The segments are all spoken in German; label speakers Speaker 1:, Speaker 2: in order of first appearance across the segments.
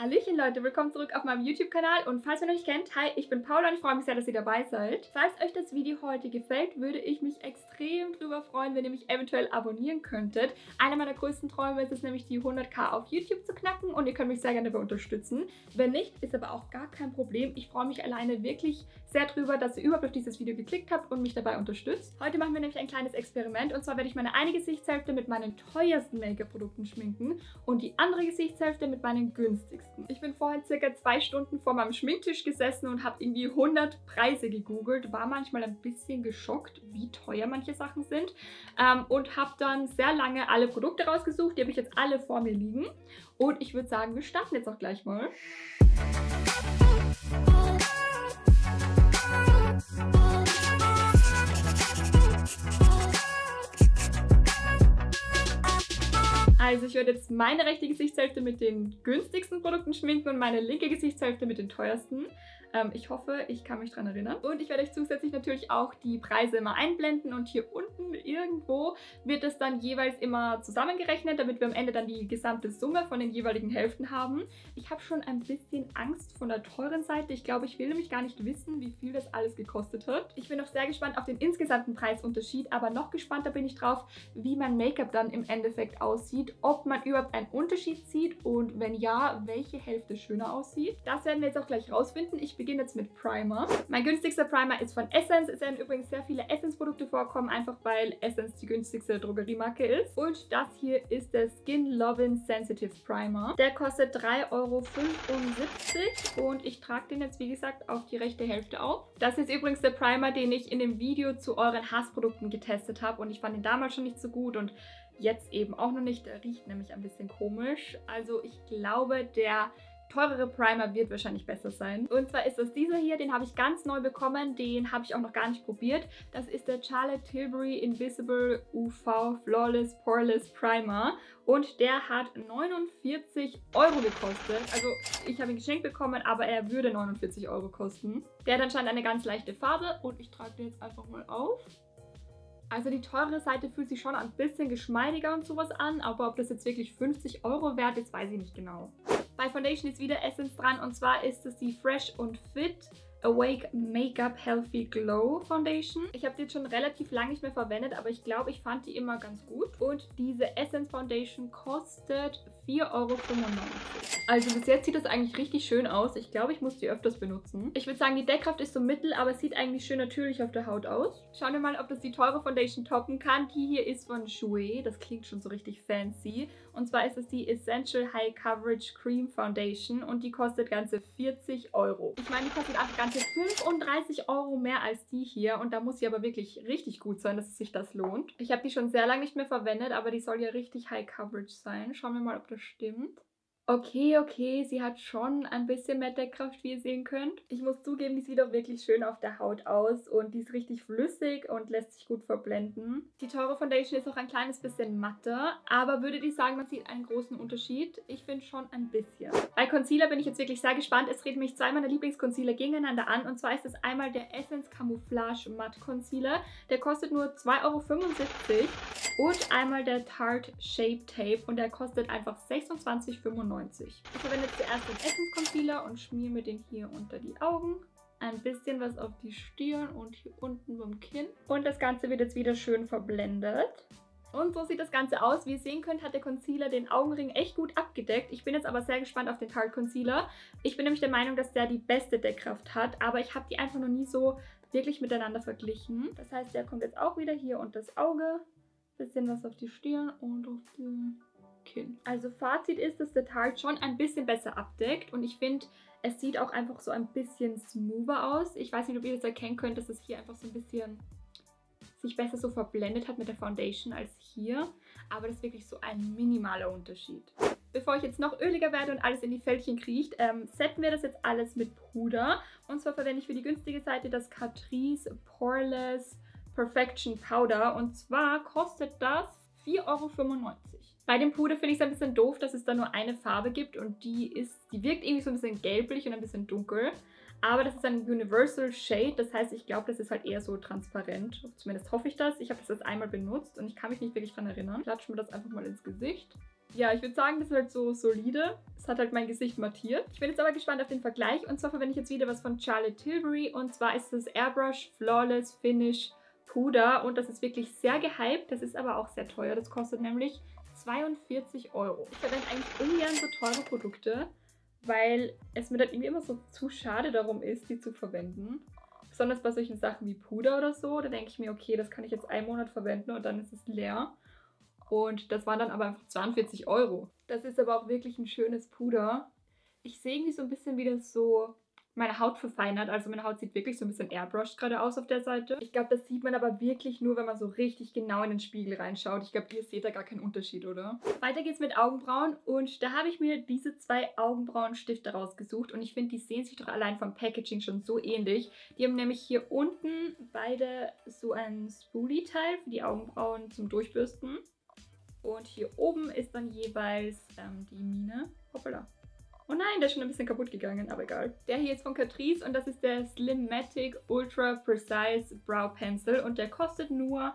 Speaker 1: Hallöchen Leute, willkommen zurück auf meinem YouTube-Kanal und falls ihr mich nicht kennt, hi, ich bin Paula und ich freue mich sehr, dass ihr dabei seid. Falls euch das Video heute gefällt, würde ich mich extrem drüber freuen, wenn ihr mich eventuell abonnieren könntet. Einer meiner größten Träume ist es nämlich, die 100.000 auf YouTube zu knacken und ihr könnt mich sehr gerne dabei unterstützen. Wenn nicht, ist aber auch gar kein Problem. Ich freue mich alleine wirklich sehr drüber, dass ihr überhaupt auf dieses Video geklickt habt und mich dabei unterstützt. Heute machen wir nämlich ein kleines Experiment und zwar werde ich meine eine Gesichtshälfte mit meinen teuersten Make-up-Produkten schminken und die andere Gesichtshälfte mit meinen günstigsten. Ich bin vorhin circa 2 Stunden vor meinem Schminktisch gesessen und habe irgendwie 100 Preise gegoogelt. War manchmal ein bisschen geschockt, wie teuer manche Sachen sind. Und habe dann sehr lange alle Produkte rausgesucht. Die habe ich jetzt alle vor mir liegen. Und ich würde sagen, wir starten jetzt auch gleich mal. Also ich werde jetzt meine rechte Gesichtshälfte mit den günstigsten Produkten schminken und meine linke Gesichtshälfte mit den teuersten. Ich hoffe, ich kann mich daran erinnern. Und ich werde euch zusätzlich natürlich auch die Preise immer einblenden und hier unten irgendwo wird es dann jeweils immer zusammengerechnet, damit wir am Ende dann die gesamte Summe von den jeweiligen Hälften haben. Ich habe schon ein bisschen Angst von der teuren Seite. Ich glaube, ich will nämlich gar nicht wissen, wie viel das alles gekostet hat. Ich bin auch sehr gespannt auf den insgesamten Preisunterschied, aber noch gespannter bin ich drauf, wie mein Make-up dann im Endeffekt aussieht, ob man überhaupt einen Unterschied sieht und wenn ja, welche Hälfte schöner aussieht. Das werden wir jetzt auch gleich rausfinden. Ich beginne jetzt mit Primer. Mein günstigster Primer ist von Essence. Es werden übrigens sehr viele Essence-Produkte vorkommen, einfach weil Essence die günstigste Drogeriemarke ist. Und das hier ist der Skin Lovin' Sensitive Primer. Der kostet 3,75 € und ich trage den jetzt, wie gesagt, auf die rechte Hälfte auf. Das ist übrigens der Primer, den ich in dem Video zu euren Hassprodukten getestet habe und ich fand ihn damals schon nicht so gut und jetzt eben auch noch nicht. Der riecht nämlich ein bisschen komisch. Also ich glaube, der teurere Primer wird wahrscheinlich besser sein. Und zwar ist das dieser hier, den habe ich ganz neu bekommen, den habe ich auch noch gar nicht probiert. Das ist der Charlotte Tilbury Invisible UV Flawless Poreless Primer und der hat 49 € gekostet. Also ich habe ihn geschenkt bekommen, aber er würde 49 € kosten. Der hat anscheinend eine ganz leichte Farbe und ich trage den jetzt einfach mal auf. Also die teure Seite fühlt sich schon ein bisschen geschmeidiger und sowas an, aber ob das jetzt wirklich 50 € wert ist, weiß ich nicht genau. Bei Foundation ist wieder Essence dran und zwar ist es die Fresh und Fit Awake Makeup Healthy Glow Foundation. Ich habe die jetzt schon relativ lange nicht mehr verwendet, aber ich glaube, ich fand die immer ganz gut. Und diese Essence Foundation kostet 4,95 €. Also bis jetzt sieht das eigentlich richtig schön aus. Ich glaube, ich muss die öfters benutzen. Ich würde sagen, die Deckkraft ist so mittel, aber es sieht eigentlich schön natürlich auf der Haut aus. Schauen wir mal, ob das die teure Foundation toppen kann. Die hier ist von Jouer. Das klingt schon so richtig fancy. Und zwar ist es die Essential High Coverage Cream Foundation und die kostet ganze 40 €. Ich meine, die kostet auch ganze 35 € mehr als die hier und da muss sie aber wirklich richtig gut sein, dass es sich das lohnt. Ich habe die schon sehr lange nicht mehr verwendet, aber die soll ja richtig High Coverage sein. Schauen wir mal, ob das stimmt. Okay, sie hat schon ein bisschen mehr Deckkraft, wie ihr sehen könnt. Ich muss zugeben, die sieht auch wirklich schön auf der Haut aus und die ist richtig flüssig und lässt sich gut verblenden. Die teure Foundation ist auch ein kleines bisschen matter, aber würdet ihr sagen, man sieht einen großen Unterschied? Ich finde schon ein bisschen. Bei Concealer bin ich jetzt wirklich sehr gespannt. Es treten mich 2 meiner Lieblingsconcealer gegeneinander an und zwar ist es einmal der Essence Camouflage Matte Concealer. Der kostet nur 2,75 € und einmal der Tarte Shape Tape und der kostet einfach 26,95 €. Ich verwende zuerst den Essence Concealer und schmiere mir den hier unter die Augen. Ein bisschen was auf die Stirn und hier unten beim Kinn. Und das Ganze wird jetzt wieder schön verblendet. Und so sieht das Ganze aus. Wie ihr sehen könnt, hat der Concealer den Augenring echt gut abgedeckt. Ich bin jetzt aber sehr gespannt auf den Tarte Concealer. Ich bin nämlich der Meinung, dass der die beste Deckkraft hat, aber ich habe die einfach noch nie so wirklich miteinander verglichen. Das heißt, der kommt jetzt auch wieder hier unter das Auge. Bisschen was auf die Stirn und auf die Kinn. Also Fazit ist, dass der Tarte schon ein bisschen besser abdeckt und ich finde, es sieht auch einfach so ein bisschen smoother aus. Ich weiß nicht, ob ihr das erkennen könnt, dass es hier einfach so ein bisschen sich besser so verblendet hat mit der Foundation als hier, aber das ist wirklich so ein minimaler Unterschied. Bevor ich jetzt noch öliger werde und alles in die Fältchen kriecht, setten wir das jetzt alles mit Puder und zwar verwende ich für die günstige Seite das Catrice Poreless Perfection Powder und zwar kostet das 4,95 €. Bei dem Puder finde ich es ein bisschen doof, dass es da nur eine Farbe gibt und die wirkt irgendwie so ein bisschen gelblich und ein bisschen dunkel. Aber das ist ein Universal Shade, das heißt, ich glaube, das ist halt eher so transparent. Zumindest hoffe ich das. Ich habe das jetzt einmal benutzt und ich kann mich nicht wirklich daran erinnern. Klatschen wir das einfach mal ins Gesicht. Ja, ich würde sagen, das ist halt so solide. Es hat halt mein Gesicht mattiert. Ich bin jetzt aber gespannt auf den Vergleich. Und zwar verwende ich jetzt wieder was von Charlotte Tilbury. Und zwar ist das Airbrush Flawless Finish Puder. Und das ist wirklich sehr gehypt. Das ist aber auch sehr teuer. Das kostet nämlich 42 €. Ich verwende eigentlich ungern so teure Produkte, weil es mir dann irgendwie immer so zu schade darum ist, die zu verwenden. Besonders bei solchen Sachen wie Puder oder so. Da denke ich mir, okay, das kann ich jetzt einen Monat verwenden und dann ist es leer. Und das waren dann aber einfach 42 €. Das ist aber auch wirklich ein schönes Puder. Ich sehe irgendwie so ein bisschen, wie das so meine Haut verfeinert. Also meine Haut sieht wirklich so ein bisschen airbrushed gerade aus auf der Seite. Ich glaube, das sieht man aber wirklich nur, wenn man so richtig genau in den Spiegel reinschaut. Ich glaube, ihr seht da gar keinen Unterschied, oder? Weiter geht's mit Augenbrauen und da habe ich mir diese 2 Augenbrauenstifte rausgesucht und ich finde, die sehen sich doch allein vom Packaging schon so ähnlich. Die haben nämlich hier unten beide so ein Spoolie-Teil für die Augenbrauen zum Durchbürsten. Und hier oben ist dann jeweils die Mine. Hoppala. Oh nein, der ist schon ein bisschen kaputt gegangen, aber egal. Der hier ist von Catrice und das ist der Slimmatic Ultra Precise Brow Pencil und der kostet nur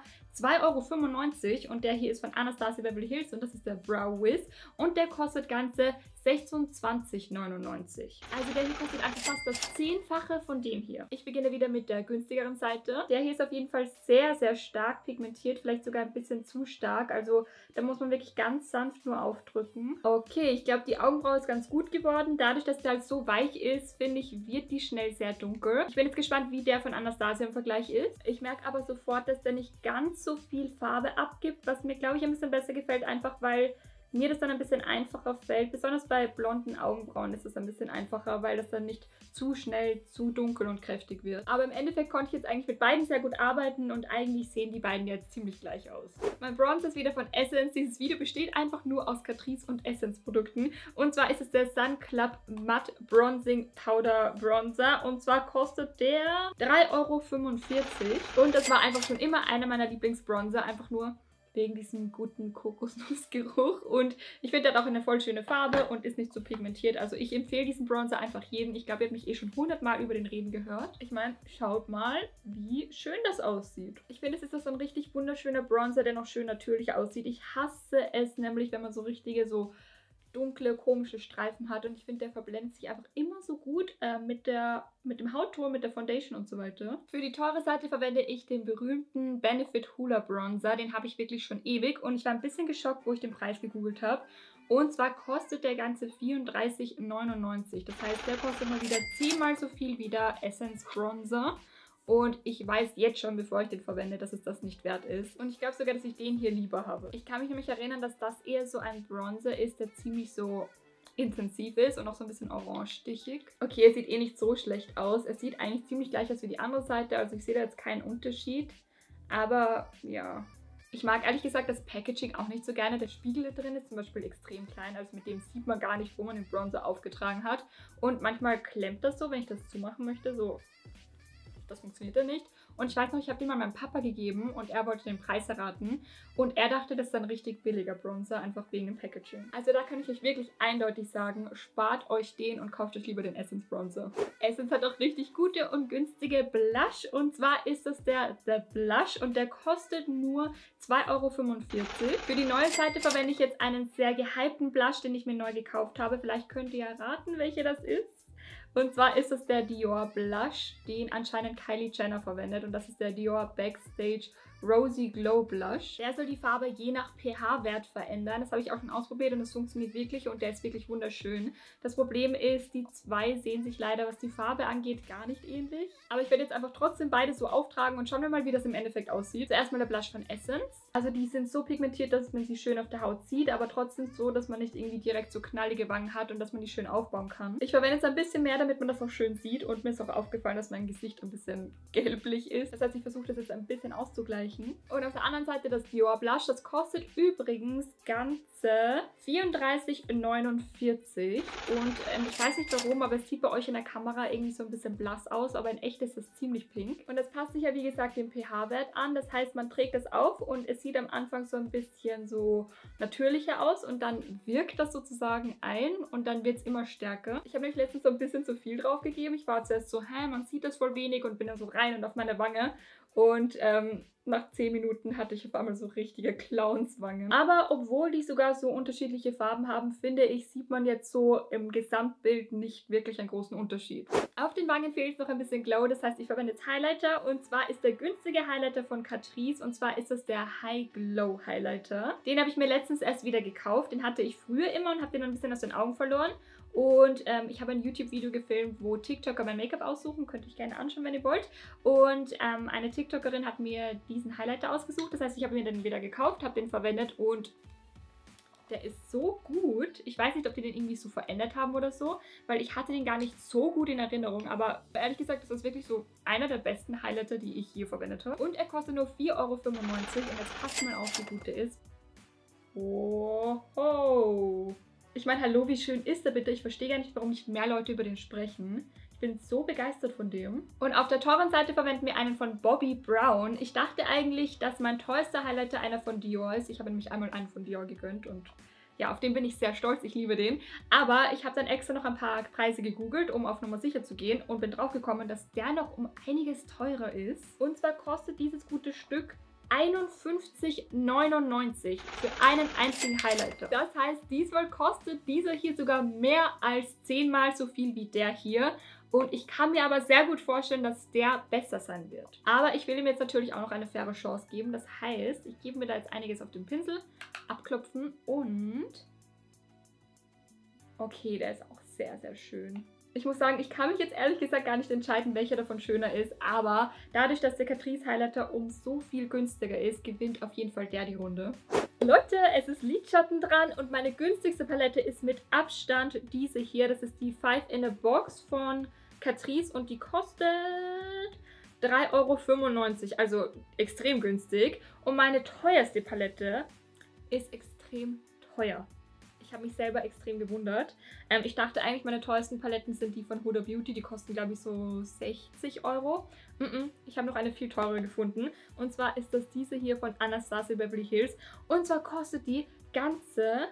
Speaker 1: 2,95 € und der hier ist von Anastasia Beverly Hills und das ist der Brow Wiz und der kostet ganze 26,99 €. Also der hier kostet einfach fast das 10-fache von dem hier. Ich beginne wieder mit der günstigeren Seite. Der hier ist auf jeden Fall sehr, sehr stark pigmentiert, vielleicht sogar ein bisschen zu stark. Also da muss man wirklich ganz sanft nur aufdrücken. Okay, ich glaube, die Augenbraue ist ganz gut geworden. Dadurch, dass der halt so weich ist, finde ich, wird die schnell sehr dunkel. Ich bin jetzt gespannt, wie der von Anastasia im Vergleich ist. Ich merke aber sofort, dass der nicht ganz so viel Farbe abgibt, was mir, glaube ich, ein bisschen besser gefällt, einfach weil mir das dann ein bisschen einfacher fällt. Besonders bei blonden Augenbrauen ist es ein bisschen einfacher, weil das dann nicht zu schnell zu dunkel und kräftig wird. Aber im Endeffekt konnte ich jetzt eigentlich mit beiden sehr gut arbeiten und eigentlich sehen die beiden jetzt ziemlich gleich aus. Mein Bronzer ist wieder von Essence. Dieses Video besteht einfach nur aus Catrice und Essence Produkten. Und zwar ist es der Sun Club Matte Bronzing Powder Bronzer. Und zwar kostet der 3,45 €. Und das war einfach schon immer einer meiner Lieblingsbronzer. Einfach nur wegen diesem guten Kokosnussgeruch. Und ich finde, der hat auch eine voll schöne Farbe und ist nicht so pigmentiert. Also ich empfehle diesen Bronzer einfach jedem. Ich glaube, ihr habt mich eh schon 100-mal über den reden gehört. Ich meine, schaut mal, wie schön das aussieht. Ich finde, es ist so ein richtig wunderschöner Bronzer, der noch schön natürlich aussieht. Ich hasse es nämlich, wenn man so richtige, so dunkle, komische Streifen hat und ich finde, der verblendet sich einfach immer so gut mit dem Hautton, mit der Foundation und so weiter. Für die teure Seite verwende ich den berühmten Benefit Hoola Bronzer. Den habe ich wirklich schon ewig und ich war ein bisschen geschockt, wo ich den Preis gegoogelt habe. Und zwar kostet der ganze 34,99 €. Das heißt, der kostet mal wieder 10-mal so viel wie der Essence Bronzer. Und ich weiß jetzt schon, bevor ich den verwende, dass es das nicht wert ist. Und ich glaube sogar, dass ich den hier lieber habe. Ich kann mich nämlich erinnern, dass das eher so ein Bronzer ist, der ziemlich so intensiv ist und auch so ein bisschen orange-stichig. Okay, er sieht eh nicht so schlecht aus. Es sieht eigentlich ziemlich gleich aus wie die andere Seite. Also ich sehe da jetzt keinen Unterschied. Aber ja, ich mag ehrlich gesagt das Packaging auch nicht so gerne. Der Spiegel da drin ist zum Beispiel extrem klein. Also mit dem sieht man gar nicht, wo man den Bronzer aufgetragen hat. Und manchmal klemmt das so, wenn ich das zumachen möchte. So. Das funktioniert ja nicht. Und ich weiß noch, ich habe den mal meinem Papa gegeben und er wollte den Preis erraten. Und er dachte, das ist ein richtig billiger Bronzer, einfach wegen dem Packaging. Also da kann ich euch wirklich eindeutig sagen, spart euch den und kauft euch lieber den Essence Bronzer. Essence hat auch richtig gute und günstige Blush. Und zwar ist das der Blush und der kostet nur 2,45 €. Für die neue Seite verwende ich jetzt einen sehr gehypten Blush, den ich mir neu gekauft habe. Vielleicht könnt ihr erraten, welcher das ist. Und zwar ist es der Dior Blush, den anscheinend Kylie Jenner verwendet. Und das ist der Dior Backstage Rosy Glow Blush. Der soll die Farbe je nach pH-Wert verändern. Das habe ich auch schon ausprobiert und das funktioniert wirklich und der ist wirklich wunderschön. Das Problem ist, die zwei sehen sich leider, was die Farbe angeht, gar nicht ähnlich. Aber ich werde jetzt einfach trotzdem beide so auftragen und schauen wir mal, wie das im Endeffekt aussieht. Zuerst mal der Blush von Essence. Also die sind so pigmentiert, dass man sie schön auf der Haut sieht, aber trotzdem so, dass man nicht irgendwie direkt so knallige Wangen hat und dass man die schön aufbauen kann. Ich verwende jetzt ein bisschen mehr, damit man das auch schön sieht und mir ist auch aufgefallen, dass mein Gesicht ein bisschen gelblich ist. Das heißt, ich versuche das jetzt ein bisschen auszugleichen. Und auf der anderen Seite das Dior Blush, das kostet übrigens ganze 34,49 € und ich weiß nicht warum, aber es sieht bei euch in der Kamera irgendwie so ein bisschen blass aus, aber in echt ist es ziemlich pink. Und das passt sich ja wie gesagt dem pH-Wert an, das heißt man trägt es auf und es sieht am Anfang so ein bisschen so natürlicher aus und dann wirkt das sozusagen ein und dann wird es immer stärker. Ich habe nämlich letztens so ein bisschen zu viel drauf gegeben. Ich war zuerst so, man sieht das voll wenig und bin dann so rein und auf meine Wange Und nach 10 Minuten hatte ich auf einmal so richtige Clownswangen. Aber obwohl die sogar so unterschiedliche Farben haben, finde ich, sieht man jetzt so im Gesamtbild nicht wirklich einen großen Unterschied. Auf den Wangen fehlt noch ein bisschen Glow, das heißt, ich verwende jetzt Highlighter. Und zwar ist der günstige Highlighter von Catrice und zwar ist das der High Glow Highlighter. Den habe ich mir letztens erst wieder gekauft. Den hatte ich früher immer und habe den dann ein bisschen aus den Augen verloren. Und ich habe ein YouTube-Video gefilmt, wo TikToker mein Make-up aussuchen. Könnt ihr euch gerne anschauen, wenn ihr wollt. Und eine TikTokerin hat mir diesen Highlighter ausgesucht. Das heißt, ich habe mir den wieder gekauft, habe den verwendet und der ist so gut. Ich weiß nicht, ob die den irgendwie so verändert haben oder so, weil ich hatte den gar nicht so gut in Erinnerung. Aber ehrlich gesagt, das ist wirklich so einer der besten Highlighter, die ich hier verwendet habe. Und er kostet nur 4,95 € und jetzt passt mal auf, wie gut der ist. Oh. Ich meine, hallo, wie schön ist der bitte? Ich verstehe gar nicht, warum nicht mehr Leute über den sprechen. Ich bin so begeistert von dem. Und auf der teuren Seite verwenden wir einen von Bobbi Brown. Ich dachte eigentlich, dass mein teuerster Highlighter einer von Dior ist. Ich habe nämlich einmal einen von Dior gegönnt und ja, auf den bin ich sehr stolz. Ich liebe den. Aber ich habe dann extra noch ein paar Preise gegoogelt, um auf Nummer sicher zu gehen und bin drauf gekommen, dass der noch um einiges teurer ist. Und zwar kostet dieses gute Stück 51,99 für einen einzigen Highlighter. Das heißt, diesmal kostet dieser hier sogar mehr als 10-mal so viel wie der hier. Und ich kann mir aber sehr gut vorstellen, dass der besser sein wird. Aber ich will ihm jetzt natürlich auch noch eine faire Chance geben. Das heißt, ich gebe mir da jetzt einiges auf den Pinsel, abklopfen und... Okay, der ist auch sehr, sehr schön. Ich muss sagen, ich kann mich jetzt ehrlich gesagt gar nicht entscheiden, welcher davon schöner ist, aber dadurch, dass der Catrice Highlighter um so viel günstiger ist, gewinnt auf jeden Fall der die Runde. Leute, es ist Lidschatten dran und meine günstigste Palette ist mit Abstand diese hier. Das ist die 5 in a Box von Catrice und die kostet 3,95 €, also extrem günstig. Und meine teuerste Palette ist extrem teuer. Ich habe mich selber extrem gewundert. Ich dachte eigentlich, meine teuersten Paletten sind die von Huda Beauty. Die kosten, glaube ich, so 60 €. Ich habe noch eine viel teurere gefunden. Und zwar ist das diese hier von Anastasia Beverly Hills. Und zwar kostet die ganze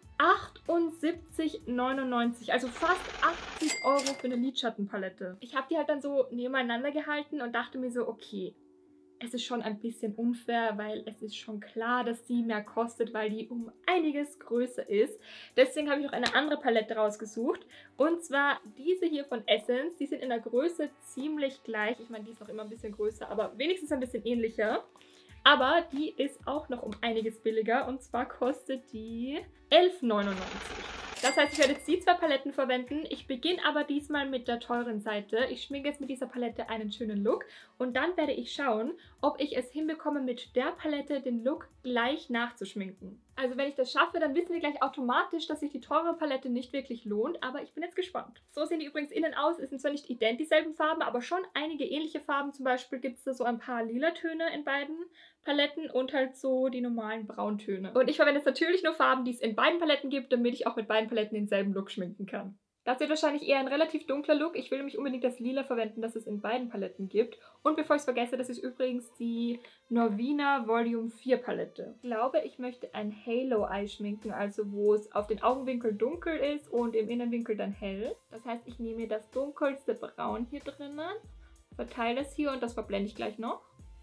Speaker 1: 78,99 €. Also fast 80 € für eine Lidschattenpalette. Ich habe die halt dann so nebeneinander gehalten und dachte mir so, okay, es ist schon ein bisschen unfair, weil es ist schon klar, dass die mehr kostet, weil die um einiges größer ist. Deswegen habe ich noch eine andere Palette rausgesucht. Und zwar diese hier von Essence. Die sind in der Größe ziemlich gleich. Ich meine, die ist noch immer ein bisschen größer, aber wenigstens ein bisschen ähnlicher. Aber die ist auch noch um einiges billiger. Und zwar kostet die 11,99 €. Das heißt, ich werde jetzt die zwei Paletten verwenden. Ich beginne aber diesmal mit der teuren Seite. Ich schminke jetzt mit dieser Palette einen schönen Look. Und dann werde ich schauen, ob ich es hinbekomme, mit der Palette den Look gleich nachzuschminken. Also wenn ich das schaffe, dann wissen wir gleich automatisch, dass sich die teure Palette nicht wirklich lohnt. Aber ich bin jetzt gespannt. So sehen die übrigens innen aus. Es sind zwar nicht ident dieselben Farben, aber schon einige ähnliche Farben. Zum Beispiel gibt es da so ein paar lila Töne in beiden Paletten und halt so die normalen Brauntöne. Und ich verwende jetzt natürlich nur Farben, die es in beiden Paletten gibt, damit ich auch mit beiden Paletten denselben Look schminken kann. Das wird wahrscheinlich eher ein relativ dunkler Look. Ich will nämlich unbedingt das Lila verwenden, das es in beiden Paletten gibt. Und bevor ich es vergesse, das ist übrigens die Norvina Volume 4 Palette. Ich glaube, ich möchte ein Halo Eye schminken, also wo es auf den Augenwinkel dunkel ist und im Innenwinkel dann hell. Das heißt, ich nehme mir das dunkelste Braun hier drinnen, verteile es hier und das verblende ich gleich noch.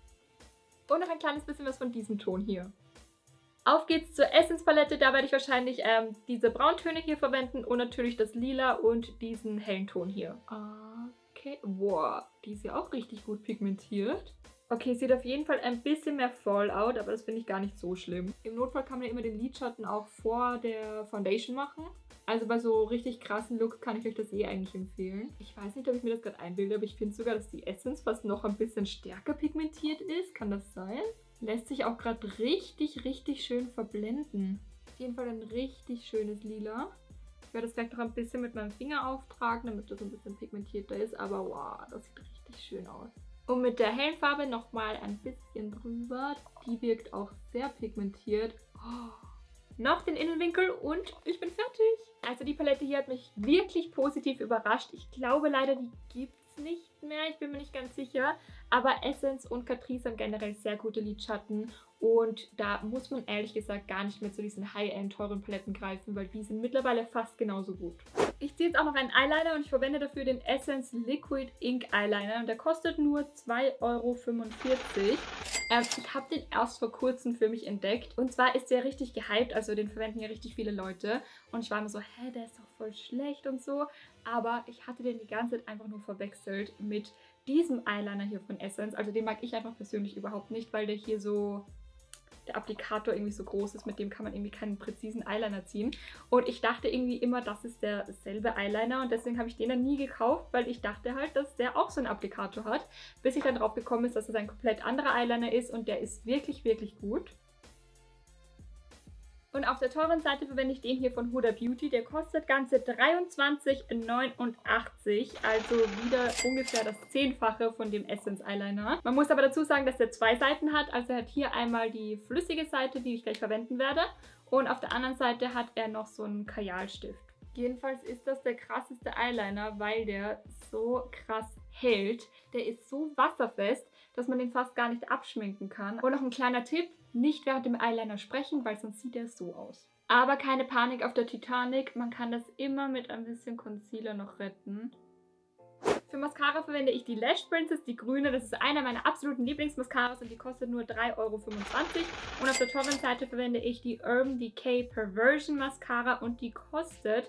Speaker 1: Und noch ein kleines bisschen was von diesem Ton hier. Auf geht's zur Essence Palette. Da werde ich wahrscheinlich diese Brauntöne hier verwenden und natürlich das Lila und diesen hellen Ton hier. Okay, wow, die ist ja auch richtig gut pigmentiert. Okay, sieht auf jeden Fall ein bisschen mehr Fallout, aber das finde ich gar nicht so schlimm. Im Notfall kann man ja immer den Lidschatten auch vor der Foundation machen. Also bei so richtig krassen Looks kann ich euch das eigentlich empfehlen. Ich weiß nicht, ob ich mir das gerade einbilde, aber ich finde sogar, dass die Essence fast noch ein bisschen stärker pigmentiert ist. Kann das sein? Lässt sich auch gerade richtig, richtig schön verblenden. Auf jeden Fall ein richtig schönes Lila. Ich werde das gleich noch ein bisschen mit meinem Finger auftragen, damit das ein bisschen pigmentierter ist. Aber wow, das sieht richtig schön aus. Und mit der hellen Farbe nochmal ein bisschen drüber. Die wirkt auch sehr pigmentiert. Oh. Noch den Innenwinkel und ich bin fertig. Also die Palette hier hat mich wirklich positiv überrascht. Ich glaube leider, die gibt es nicht mehr, ich bin mir nicht ganz sicher. Aber Essence und Catrice haben generell sehr gute Lidschatten. Und da muss man ehrlich gesagt gar nicht mehr zu diesen High-End teuren Paletten greifen, weil die sind mittlerweile fast genauso gut. Ich ziehe jetzt auch noch einen Eyeliner und ich verwende dafür den Essence Liquid Ink Eyeliner. Und der kostet nur 2,45 €. Ich habe den erst vor kurzem für mich entdeckt. Und zwar ist der richtig gehypt, also den verwenden ja richtig viele Leute. Und ich war mir so, hä, der ist doch voll schlecht und so. Aber ich hatte den die ganze Zeit einfach nur verwechselt mit diesem Eyeliner hier von Essence. Also den mag ich einfach persönlich überhaupt nicht, weil der hier so... der Applikator irgendwie so groß ist, mit dem kann man irgendwie keinen präzisen Eyeliner ziehen. Und ich dachte irgendwie immer, das ist derselbe Eyeliner und deswegen habe ich den dann nie gekauft, weil ich dachte halt, dass der auch so einen Applikator hat, bis ich dann drauf gekommen ist, dass es ein komplett anderer Eyeliner ist und der ist wirklich, wirklich gut. Und auf der teuren Seite verwende ich den hier von Huda Beauty. Der kostet ganze 23,89 €, also wieder ungefähr das 10-fache von dem Essence Eyeliner. Man muss aber dazu sagen, dass der 2 Seiten hat. Also er hat hier einmal die flüssige Seite, die ich gleich verwenden werde. Und auf der anderen Seite hat er noch so einen Kajalstift. Jedenfalls ist das der krasseste Eyeliner, weil der so krass hält. Der ist so wasserfest, dass man den fast gar nicht abschminken kann. Und noch ein kleiner Tipp. Nicht während dem Eyeliner sprechen, weil sonst sieht er so aus. Aber keine Panik auf der Titanic, man kann das immer mit ein bisschen Concealer noch retten. Für Mascara verwende ich die Lash Princess, die grüne. Das ist einer meiner absoluten Lieblingsmascaras und die kostet nur 3,25 €. Und auf der teuren Seite verwende ich die Urban Decay Perversion Mascara und die kostet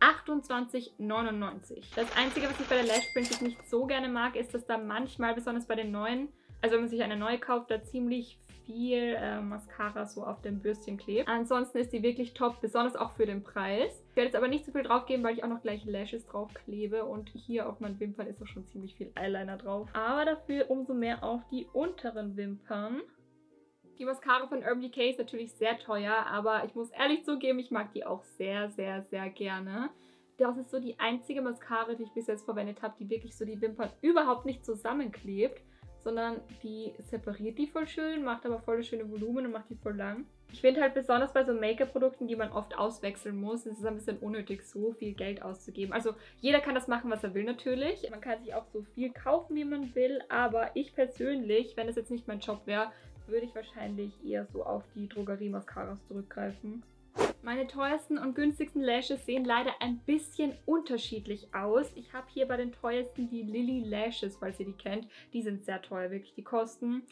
Speaker 1: 28,99 €. Das Einzige, was ich bei der Lash Princess nicht so gerne mag, ist, dass da manchmal, besonders bei den neuen, also wenn man sich eine neue kauft, da ziemlich viel Mascara so auf dem Bürstchen klebt. Ansonsten ist die wirklich top, besonders auch für den Preis. Ich werde jetzt aber nicht so viel drauf geben, weil ich auch noch gleich Lashes drauf klebe und hier auf meinen Wimpern ist auch schon ziemlich viel Eyeliner drauf. Aber dafür umso mehr auf die unteren Wimpern. Die Mascara von Urban Decay ist natürlich sehr teuer, aber ich muss ehrlich zugeben, ich mag die auch sehr, sehr, sehr gerne. Das ist so die einzige Mascara, die ich bis jetzt verwendet habe, die wirklich so die Wimpern überhaupt nicht zusammenklebt, sondern die separiert die voll schön, macht aber voll das schöne Volumen und macht die voll lang. Ich finde halt besonders bei so Make-up-Produkten, die man oft auswechseln muss, ist es ein bisschen unnötig, so viel Geld auszugeben. Also jeder kann das machen, was er will natürlich. Man kann sich auch so viel kaufen, wie man will, aber ich persönlich, wenn es jetzt nicht mein Job wäre, würde ich wahrscheinlich eher so auf die Drogerie-Mascaras zurückgreifen. Meine teuersten und günstigsten Lashes sehen leider ein bisschen unterschiedlich aus. Ich habe hier bei den teuersten die Lily Lashes, falls ihr die kennt. Die sind sehr teuer, wirklich. Die kosten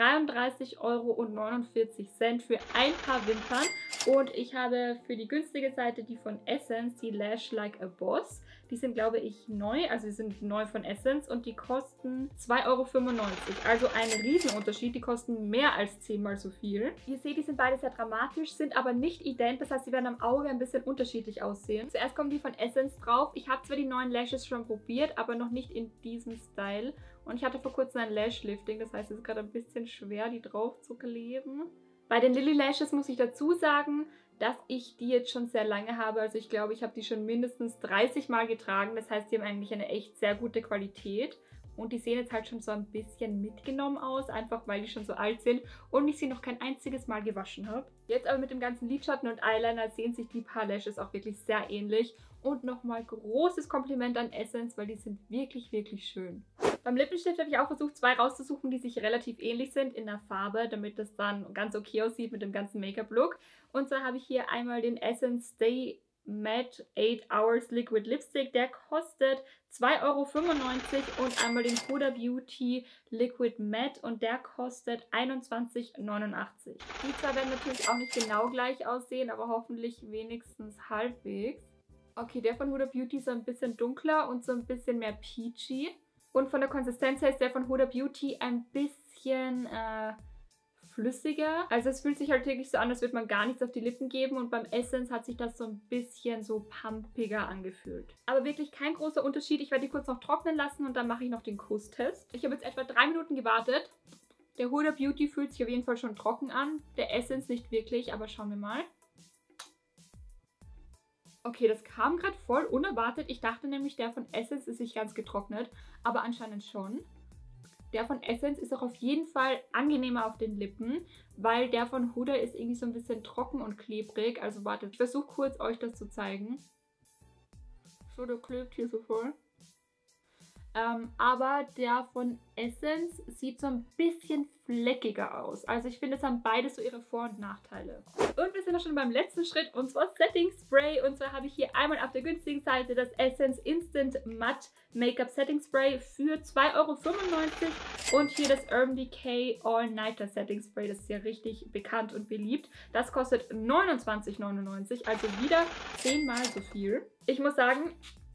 Speaker 1: 33,49 € für ein Paar Wimpern. Und ich habe für die günstige Seite die von Essence, die Lash Like a Boss. Die sind, glaube ich, neu, also die sind neu von Essence und die kosten 2,95 €. Also ein Riesenunterschied, die kosten mehr als 10-mal so viel. Ihr seht, die sind beide sehr dramatisch, sind aber nicht ident, das heißt, sie werden am Auge ein bisschen unterschiedlich aussehen. Zuerst kommen die von Essence drauf. Ich habe zwar die neuen Lashes schon probiert, aber noch nicht in diesem Style. Und ich hatte vor kurzem ein Lash-Lifting, das heißt, es ist gerade ein bisschen schwer, die drauf zu kleben. Bei den Lily Lashes muss ich dazu sagen, dass ich die jetzt schon sehr lange habe. Also ich glaube, ich habe die schon mindestens 30 Mal getragen. Das heißt, die haben eigentlich eine echt sehr gute Qualität. Und die sehen jetzt halt schon so ein bisschen mitgenommen aus, einfach weil die schon so alt sind und ich sie noch kein einziges Mal gewaschen habe. Jetzt aber mit dem ganzen Lidschatten und Eyeliner sehen sich die paar Lashes auch wirklich sehr ähnlich. Und nochmal großes Kompliment an Essence, weil die sind wirklich, wirklich schön. Beim Lippenstift habe ich auch versucht, 2 rauszusuchen, die sich relativ ähnlich sind in der Farbe, damit das dann ganz okay aussieht mit dem ganzen Make-up-Look. Und zwar habe ich hier einmal den Essence Stay Matte 8 Hours Liquid Lipstick. Der kostet 2,95 € und einmal den Huda Beauty Liquid Matte und der kostet 21,89 €. Die zwei werden natürlich auch nicht genau gleich aussehen, aber hoffentlich wenigstens halbwegs. Okay, der von Huda Beauty ist so ein bisschen dunkler und so ein bisschen mehr peachy. Und von der Konsistenz her ist der von Huda Beauty ein bisschen flüssiger. Also es fühlt sich halt wirklich so an, als würde man gar nichts auf die Lippen geben. Und beim Essence hat sich das so ein bisschen so pumpiger angefühlt. Aber wirklich kein großer Unterschied. Ich werde die kurz noch trocknen lassen und dann mache ich noch den Kusstest. Ich habe jetzt etwa 3 Minuten gewartet. Der Huda Beauty fühlt sich auf jeden Fall schon trocken an. Der Essence nicht wirklich, aber schauen wir mal. Okay, das kam gerade voll unerwartet. Ich dachte nämlich, der von Essence ist nicht ganz getrocknet, aber anscheinend schon. Der von Essence ist auch auf jeden Fall angenehmer auf den Lippen, weil der von Huda ist irgendwie so ein bisschen trocken und klebrig. Also wartet, ich versuche kurz euch das zu zeigen. So, der klebt hier so voll. aber der von Essence sieht so ein bisschen fleckiger aus. Also ich finde, es haben beide so ihre Vor- und Nachteile. Und wir sind auch schon beim letzten Schritt, und zwar Setting Spray. Und zwar habe ich hier einmal auf der günstigen Seite das Essence Instant Matte Make-up Setting Spray für 2,95 € und hier das Urban Decay All Nighter Setting Spray. Das ist ja richtig bekannt und beliebt. Das kostet 29,99 €, also wieder 10-mal so viel. Ich muss sagen,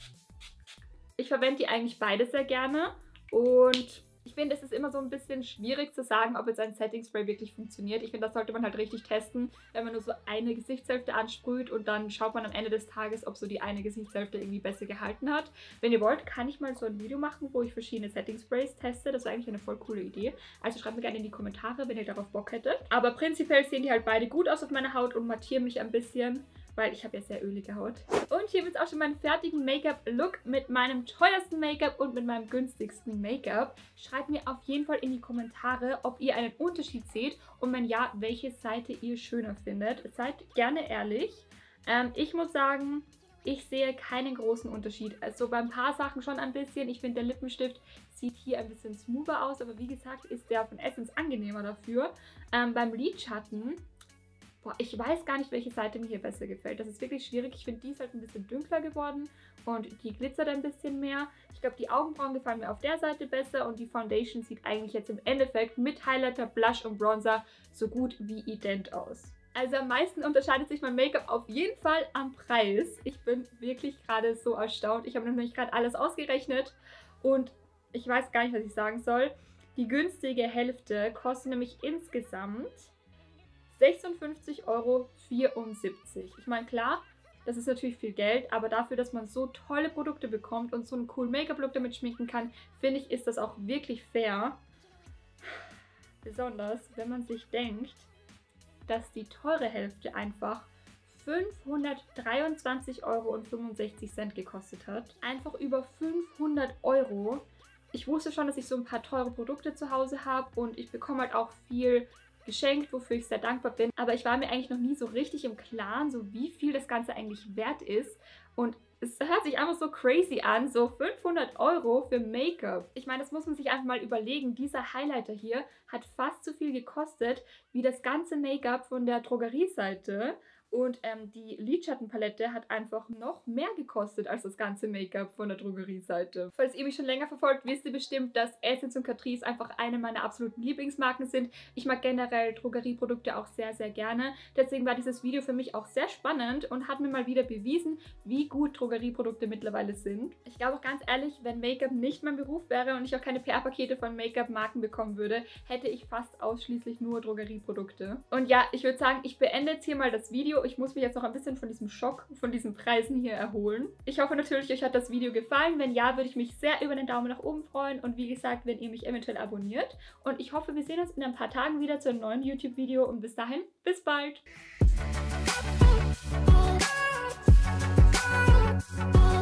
Speaker 1: ich verwende die eigentlich beide sehr gerne und ich finde, es ist immer so ein bisschen schwierig zu sagen, ob jetzt ein Setting Spray wirklich funktioniert. Ich finde, das sollte man halt richtig testen, wenn man nur so eine Gesichtshälfte ansprüht und dann schaut man am Ende des Tages, ob so die eine Gesichtshälfte irgendwie besser gehalten hat. Wenn ihr wollt, kann ich mal so ein Video machen, wo ich verschiedene Setting Sprays teste. Das wäre eigentlich eine voll coole Idee. Also schreibt mir gerne in die Kommentare, wenn ihr darauf Bock hättet. Aber prinzipiell sehen die halt beide gut aus auf meiner Haut und mattieren mich ein bisschen, weil ich habe ja sehr ölige Haut. Und hier wird es auch schon meinen fertigen Make-up-Look mit meinem teuersten Make-up und mit meinem günstigsten Make-up. Schreibt mir auf jeden Fall in die Kommentare, ob ihr einen Unterschied seht und wenn ja, welche Seite ihr schöner findet. Seid gerne ehrlich. Ich muss sagen, ich sehe keinen großen Unterschied. Also bei ein paar Sachen schon ein bisschen. Ich finde, der Lippenstift sieht hier ein bisschen smoother aus, aber wie gesagt, ist der von Essence angenehmer dafür. Beim Lidschatten, boah, ich weiß gar nicht, welche Seite mir hier besser gefällt. Das ist wirklich schwierig. Ich finde, die ist halt ein bisschen dunkler geworden und die glitzert ein bisschen mehr. Ich glaube, die Augenbrauen gefallen mir auf der Seite besser und die Foundation sieht eigentlich jetzt im Endeffekt mit Highlighter, Blush und Bronzer so gut wie ident aus. Also am meisten unterscheidet sich mein Make-up auf jeden Fall am Preis. Ich bin wirklich gerade so erstaunt. Ich habe nämlich gerade alles ausgerechnet und ich weiß gar nicht, was ich sagen soll. Die günstige Hälfte kostet nämlich insgesamt 56,74 €. Ich meine, klar, das ist natürlich viel Geld, aber dafür, dass man so tolle Produkte bekommt und so einen coolen Make-up-Look damit schminken kann, finde ich, ist das auch wirklich fair. Besonders, wenn man sich denkt, dass die teure Hälfte einfach 523,65 € gekostet hat. Einfach über 500 €. Ich wusste schon, dass ich so ein paar teure Produkte zu Hause habe und ich bekomme halt auch viel geschenkt, wofür ich sehr dankbar bin. Aber ich war mir eigentlich noch nie so richtig im Klaren, so wie viel das Ganze eigentlich wert ist. Und es hört sich einfach so crazy an, so 500 € für Make-up. Ich meine, das muss man sich einfach mal überlegen. Dieser Highlighter hier hat fast so viel gekostet wie das ganze Make-up von der Drogerieseite. Und die Lidschattenpalette hat einfach noch mehr gekostet als das ganze Make-up von der Drogerieseite. Falls ihr mich schon länger verfolgt, wisst ihr bestimmt, dass Essence und Catrice einfach eine meiner absoluten Lieblingsmarken sind. Ich mag generell Drogerieprodukte auch sehr, sehr gerne. Deswegen war dieses Video für mich auch sehr spannend und hat mir mal wieder bewiesen, wie gut Drogerieprodukte mittlerweile sind. Ich glaube auch ganz ehrlich, wenn Make-up nicht mein Beruf wäre und ich auch keine PR-Pakete von Make-up-Marken bekommen würde, hätte ich fast ausschließlich nur Drogerieprodukte. Und ja, ich würde sagen, ich beende jetzt hier mal das Video. Ich muss mich jetzt noch ein bisschen von diesem Schock, von diesen Preisen hier erholen. Ich hoffe natürlich, euch hat das Video gefallen. Wenn ja, würde ich mich sehr über den Daumen nach oben freuen. Und wie gesagt, wenn ihr mich eventuell abonniert. Und ich hoffe, wir sehen uns in ein paar Tagen wieder zu einem neuen YouTube-Video. Und bis dahin, bis bald!